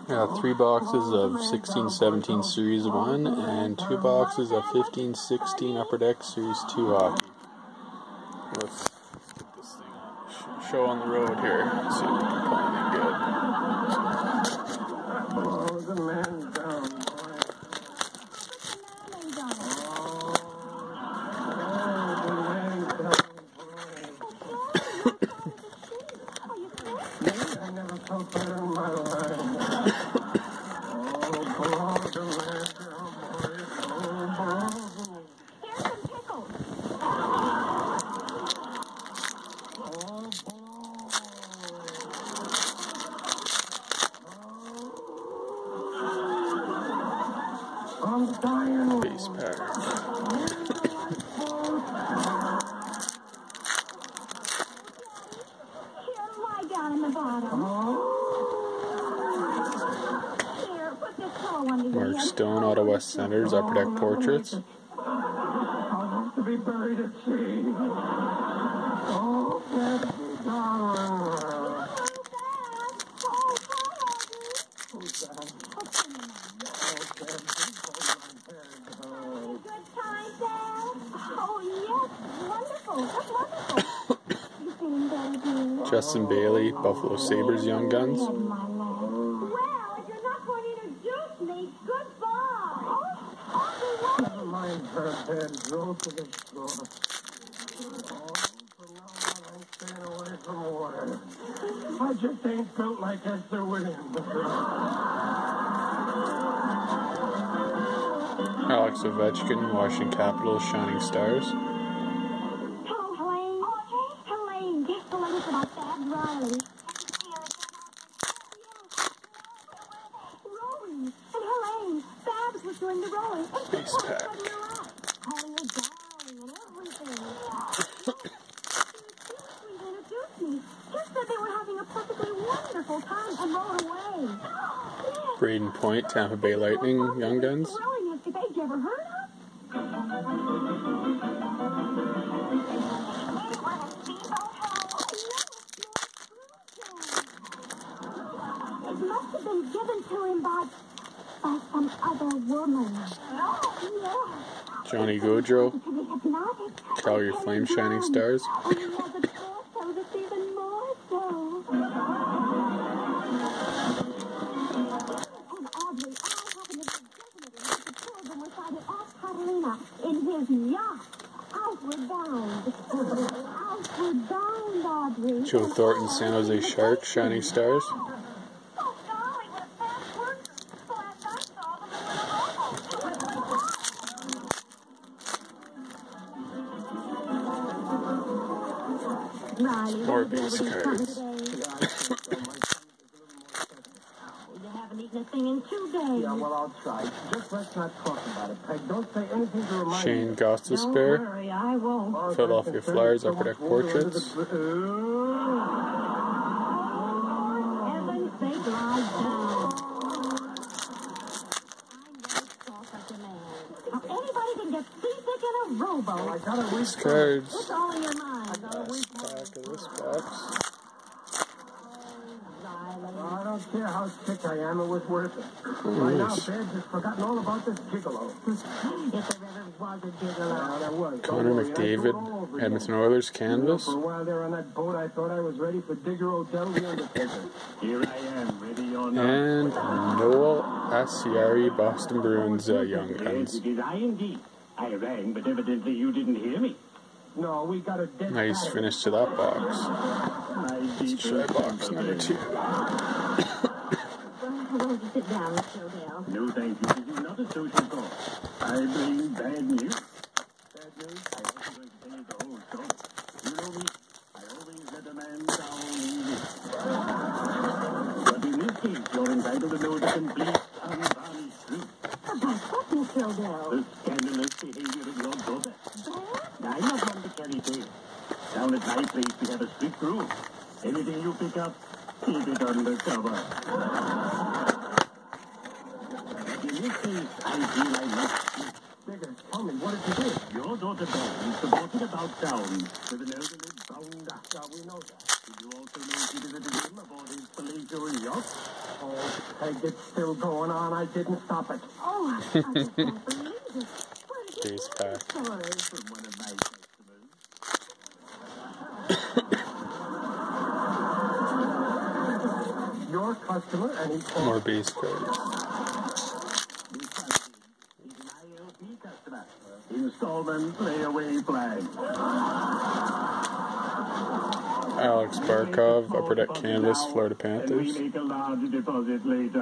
Got 3 boxes of 16-17 Series 1 and 2 boxes of 15-16 Upper Deck Series 2 hockey. Let's get this thing on. Show on the road here. Let's see if we can play anything good. Oh, the man's down, boy. I never felt better in my life. Oh, blow the man down, boy. Oh, blow. Here's some pickles. Oh, blow. I'm dying. Base pattern. Down in the bottom. Here, put this toe under your Mark Stone, Ottawa Senators, Upper Deck Portraits. I'll have to be buried at sea. Oh, Betsy, darling. Who's that? Good time, Dad? Oh, yes. Wonderful. That's wonderful. You feeling better, dear? Justin Bailey, Buffalo Sabres Young Guns. Well, if you're not going to introduce me, goodbye. Never mind her bed. Go to the store. Oh, from now on, I'm staying away from water. I just ain't built like Esther Williams. Alex Ovechkin, Washington Capitals, Shining Stars. Hello, Helene. Helene, guess the latest about Thad Riley. Rowing. And Helene, Babs was doing the rowing. And Base pack. calling you darling and everything. Sweet introduced me. Just said they were having a perfectly wonderful time and rowed away. Yes. Braden Point, Tampa Bay Lightning Young Guns. Rowing escapade you ever heard of? It must have been given to him by some other woman. No, yes. Johnny Gaudreau, To be hypnotic. Calgary Flames, Shining Stars. And he has a torso that's even more so. And Audrey, I happen to be definitely with the children recited off Catalina in his yacht. Outward bound. Outward bound, Audrey. Joe Thornton, San Jose Sharks, Shining Stars. Oh, golly, what a fast worker. The last I saw them, they were Riley, More will you be base able to come cards. today? You haven't eaten a thing in 2 days. Yeah, well, I'll try. Just let's not talk about it, Peg. Don't say anything to remind me. Shane Don't Gostisbehere, worry, I won't. Oh, Philadelphia Flyers, Upper Deck Portraits. For heaven's sake, lie down. I never saw such a man. How anybody can get seasick in a rowboat. I got a weak Base cards. What's all in your mind? Last pack of this box. I don't care how sick I am, it was worth it. By now, Nice. Babs has forgotten all about this gigolo. If there ever was a gigolo. There was. Connor McDavid, Edmonton Oilers, Canvas. For a while there on that boat, I thought I was ready for Digger Odell, the Undertaker. Here I am, ready or not. And Noel Asiari, Boston Bruins Young Guns. Yes, it is I indeed. I rang, but evidently you didn't hear me. No, we got a dead Nice guy. finish to that box. Let's try box number 2. Why don't you sit down, Mr. Odell? No, thank you. This is not a social call. I bring bad news. Bad news? I wasn't going to tell you the whole story. You know me. I always let a man down easy. But in this case, you're entitled to know the complete, unvarnished truth. About what, Mr. Odell? The scandalous behavior of your daughter. Bad? I'm not one to carry tales. Down at my place, we have a strict rule. Anything you pick up, keep it undercover. In this case, I feel I must speak. Digger, tell me, what did you do? Your daughter Dawn supported about town with an elderly bounder. Yeah, we know that. Did you also know she visited him aboard his palatial yacht? Oh, Peg, it's still going on. I didn't stop it. Oh, I just can't believe it. Where did you Base get pack. this story? From one of my customers. Your customer, and he called. More base cards. He's an ILP customer. Installment layaway flag. Alex Barkov, Upper Deck Canvas, Florida And we Panthers. make a large deposit later.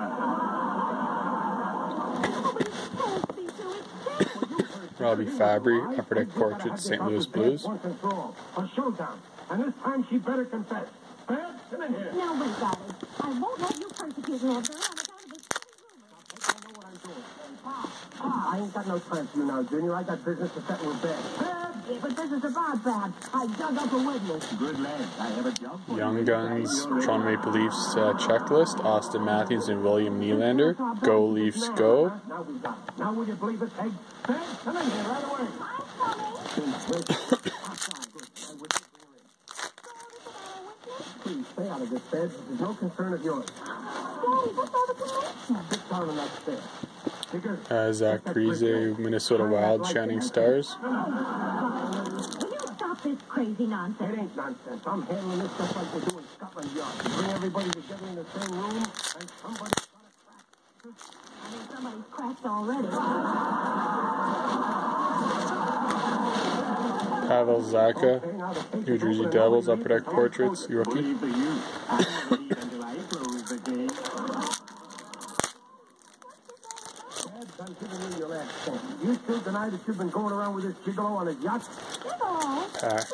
Robbie Fabry, Upper Deck Portraits, St. Louis Blues. Once and for all, a showdown. And this time she better confess. Babs, come in here. Now, wait, darling. I won't let you persecute me after on account of this I know what I'm doing. I ain't got no time for you now, Junior. I got business to settle with Babs. Babs! But this is about Babs. I dug up a witness. Good lad. I have a job for Young you. Guns, Toronto Maple Leafs checklist. Austin Matthews and William Nylander. Go Leafs, go. Now we got it. Now will you believe it, Peg? Babs, come in here right away. I'm coming. Please stay out of this, Babs. This is no concern of yours. Daddy, what's all the commotion? Sit down and upstairs. Figure. Zach Parise, Minnesota Wild, Shining Stars. Will you stop this crazy It nonsense? ain't nonsense. I'm handling this just like they do in Scotland Yard. You bring everybody together in the same room, and somebody's gonna crack. I mean, somebody's cracked already. Pavel Zacha, Okay, now the paper's New Jersey open and Devils, all Upper Deck Portraits, rookie. Believe for you. I'm ready until I close the game. Babs, I'm giving you your last chance. You still deny that you've been going around with this gigolo on his yacht? Hello. Pack.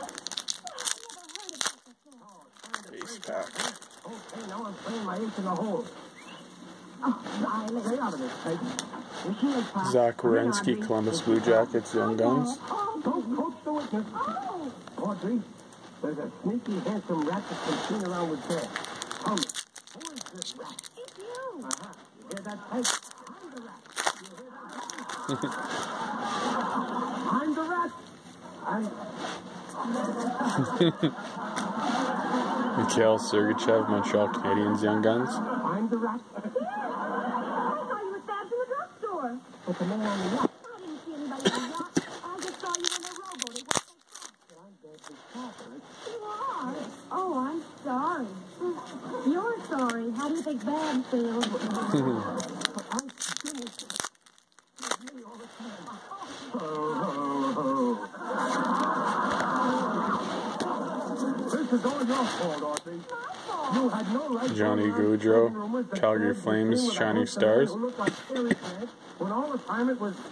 Base pack. Okay, now I'm playing my ace in the hole. Oh, darling. Stay out of this, Peg. Zach Werenski, Columbus Blue Jackets, Young Guns. Don't coach the witness. Oh, Audrey, there's a sneaky, handsome rat that's been seen around with Babs. Tell me, who is this rat? it's you. Uh-huh. You hear that, Peg? I'm the rat. You hear that? I'm the rat. Mikhail Sergachev, Montreal Canadiens, Young Guns. I'm the rat. I thought you were stabbed in the drugstore. But the man on the yacht. I didn't see anybody on the yacht. I just saw you in a rowboat. It was I'm Babs' father. you are. Oh, I'm sorry. You're sorry. How do you think Babs feels? But I'm finished. It's me all the time. Ho, ho, ho. This is all your fault, Audrey. You had no right. Johnny to Gaudreau, rumors that Calgary Babs was Flames, seen with a Shining handsome man Stars. who looked like Terry Grant, when all the time it was.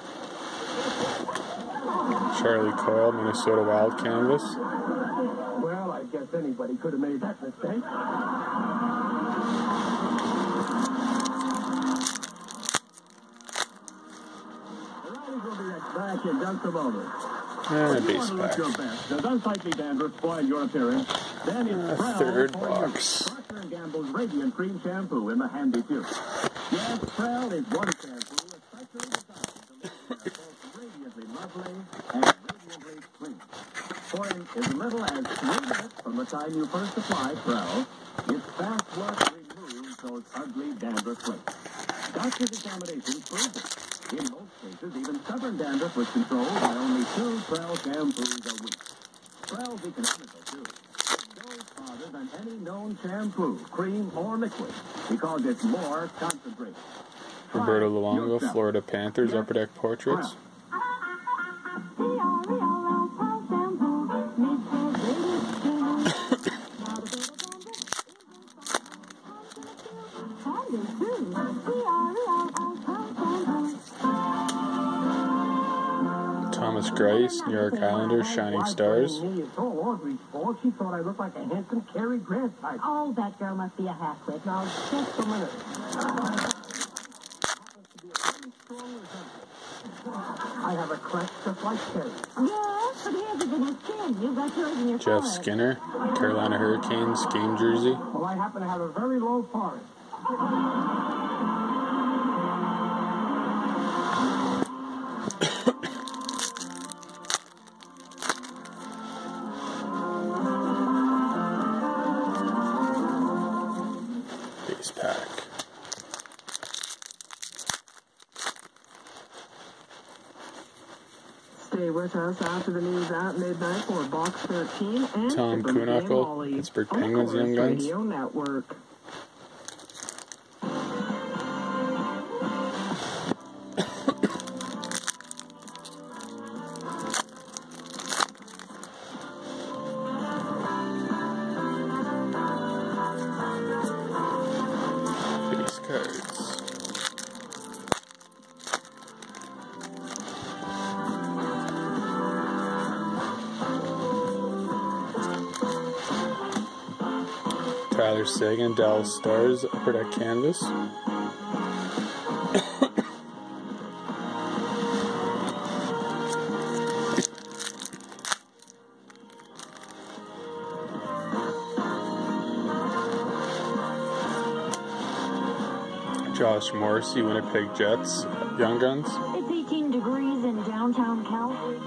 Charlie Coyle, Minnesota Wild Canvas. Well, I guess anybody could have made that mistake. The Riders will be back in just a moment. And a If you base want to look your pack. best, does unsightly dandruff spoil your appearance? Then it's Prel Third for box. you. Procter & Gamble's Radiant Cream Shampoo in the handy tube. Yes, Prel is one shampoo especially designed to look both radiantly lovely and radiantly clean. For in as little as 3 minutes from the time you first apply Prel, its fast work removes those ugly dandruff flakes. Doctor's examinations prove it. In most cases, even stubborn dandruff was controlled by only 2 Prel shampoos a week. Prel's economical, too. It goes farther than any known shampoo, cream, or liquid, because it's more concentrated. Try Roberto it Luongo, yourself. Florida Panthers, Upper Deck Portraits. Thomas Grice, New York Islanders, Shining Stars. It's all Audrey's fault. She thought I looked like a handsome Cary Grant type. Oh, that girl must be a half-wit. Now, just a minute. I have a crack just like Cary. Yes, but here's it in his chin. You got yours in your Jeff forehead. Skinner, Carolina Hurricanes, game jersey. Well, I happen to have a very low forehead. Base pack. Stay with us after the news at midnight for Box 13 and Tom Kuhnhackl, Pittsburgh Penguins Young Guns. Radio Network. Base cards. Tyler Seguin, Dallas Stars, upper deck canvas. Josh Morrissey, Winnipeg Jets, Young Guns. It's 18 degrees in downtown Calgary.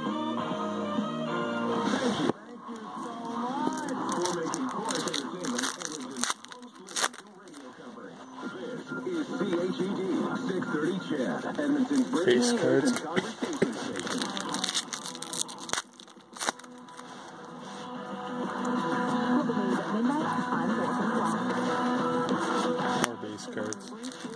Base cards. More base cards.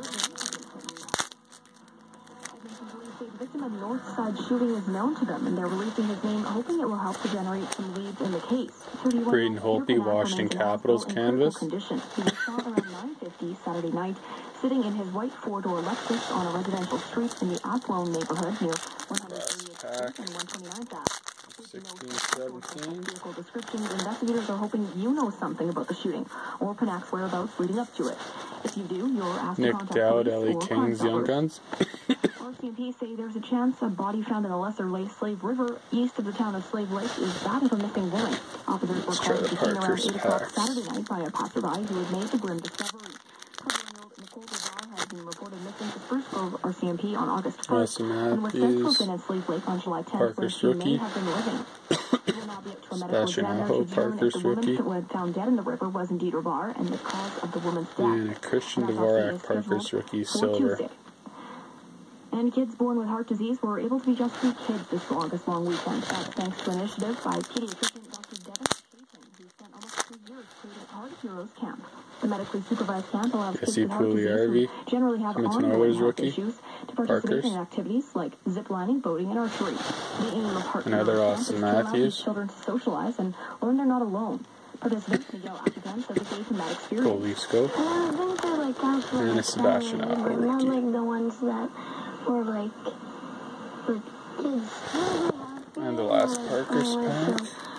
The victim of Northside shooting is known to them, and they're releasing his name, hoping it will help to generate some leads in the case. Braden Holtby, Washington Capitals canvas. He was shot around 9:50 Saturday night, sitting in his white four-door Lexus on a residential street in the Athlone neighborhood near 138th Street and 129th Ave. 16-17. Vehicle descriptions, investigators are hoping you know something about the shooting or Panak's whereabouts leading up to it. If you do, you're asked to Nick contact Dowd, police LA or Kings Crime Young Stoppers. Guns. RCMP say there's a chance a body found in the Lesser Lake Slave River east of the town of Slave Lake is that of a missing woman. Officers were called to the scene around Parker's 8 o'clock packs. Saturday night by a passerby who had made the grim discovery. 21-year-old Nicole Devar has been reported missing to Spruce Grove RCMP on August 1st Austin and was said to have Matthews, been in Slave Lake on July 10th where Parker's she rookie. may have been living. It will now be up to a medical Sebastian examiner Aho, to determine if Parker's the woman rookie. who had found dead in the river was indeed Devar and the cause of the woman's death. And Christian An autopsy Dvorak, is Parker's scheduled rookie, for silver. Tuesday. And kids born with heart disease were able to be just 3 kids this August long weekend. That's thanks to an initiative by pediatrician Dr. Devin Chapin, who spent almost 2 years creating Heart Heroes Camp. The medically supervised camp allows kids Jesse with heart disease Pugliarvi, who generally have Edmonton ongoing Oilers health rookie. issues to participate Parker's. in activities like zip lining, boating, and archery. The aim of Heart Another Heroes Austin Camp is to allow Matthews. these children to socialize and learn they're not alone. Participants Miguel Academ said they gave him that experience. Cole Leafscope. I think they're like actually And a Sebastian better, Aho but not rookie. like the ones that were like for kids. And the last Parker's pack.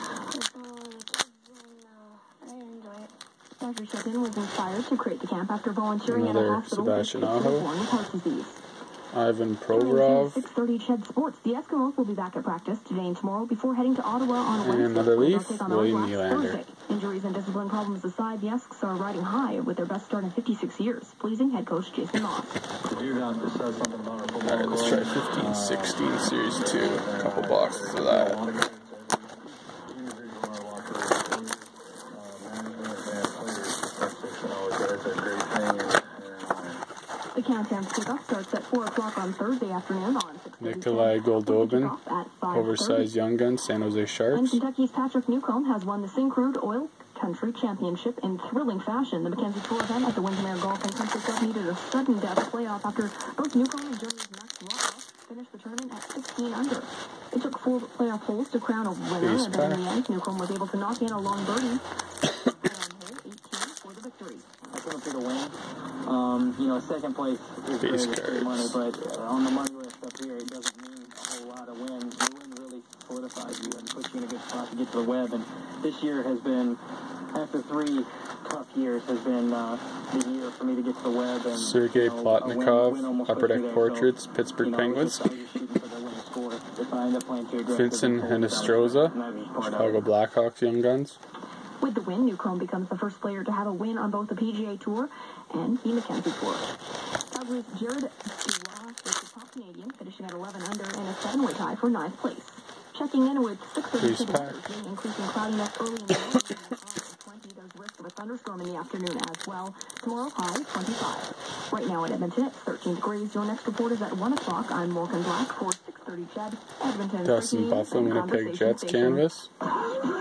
I enjoy it. Dr. Chapin was inspired to create the camp after volunteering at a Another hospital Sebastian with kids Aho. born with heart disease. Ivan Provorov. 6:30 Ched Sports. The Eskimos will be back at practice today and tomorrow before heading to Ottawa on And Wednesday. another where they'll Leaf, take on William Ottawa Nylander. Thursday. Injuries and discipline problems aside, the Esks are riding high with their best start in 56 years, pleasing head coach Jason Moss. Alright, let's try 15-16 Series 2. A couple boxes of that. The Can-Can kickoff starts at 4 o'clock on Thursday afternoon on 6:30. Nikolai Goldobin, Kickoff at 5:30. oversized Young Guns, San Jose And Sharks. Kentucky's Patrick Newcomb has won the Syncrude Oil Country Championship in thrilling fashion. The Mackenzie Tour event at the Windermere Golf and Country Club needed a sudden death playoff after both Newcomb and Germany's Max Rockwell finished the tournament at 16 under. It took 4 playoff holes to crown a winner, Base and then in pack. the end, Newcomb was able to knock in a long birdie on hole 18 for the victory. I couldn't pick a win. Second place is Base great cards. money, but on the money list up here, it doesn't mean a whole lot of wins. The win really solidifies you and puts you in a good spot to get to the web. And this year has been, after 3 tough years, has been the year for me to get to the web. And Sergei a win Plotnikov, almost Upper puts me Deck there. Portraits, So, Pittsburgh I was Penguins. just shooting for the winning score. If I end up playing too aggressive, Vincent then Hinostroza, that'd be part of Chicago it. Blackhawks Young Guns. With the win, Newcomb becomes the first player to have a win on both the PGA Tour and the Mackenzie Tour. Calgary's Jared Dubois was the top Canadian, finishing at 11 under in a 7-way tie for 9th place. Checking in with 6:30 Base pack. Thursday, increasing cloudiness early in the morning and 20. There's risk of a thunderstorm in the afternoon as well. Tomorrow, high 25. Right now in Edmonton, it's 13 degrees. Your next report is at 1 o'clock. I'm Morgan Black for 6:30 CHED, Edmonton. Dustin Buffalo, Winnipeg Jets canvas.